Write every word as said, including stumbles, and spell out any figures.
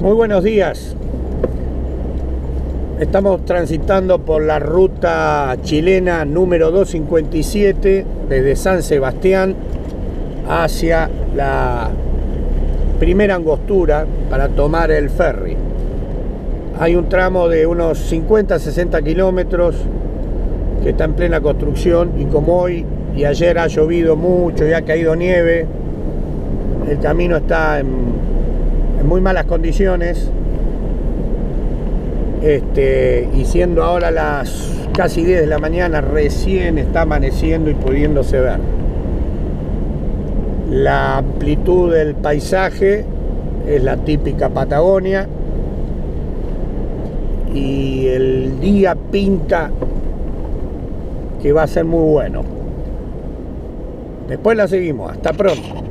Muy buenos días. Estamos transitando por la ruta chilena número doscientos cincuenta y siete desde San Sebastián hacia la primera Angostura para tomar el ferry. Hay un tramo de unos cincuenta a sesenta kilómetros que está en plena construcción, y como hoy y ayer ha llovido mucho y ha caído nieve, el camino está en, en muy malas condiciones. Este, y siendo ahora las casi diez de la mañana, recién está amaneciendo y pudiéndose ver. La amplitud del paisaje es la típica Patagonia, y el día pinta que va a ser muy bueno. Después la seguimos. Hasta pronto.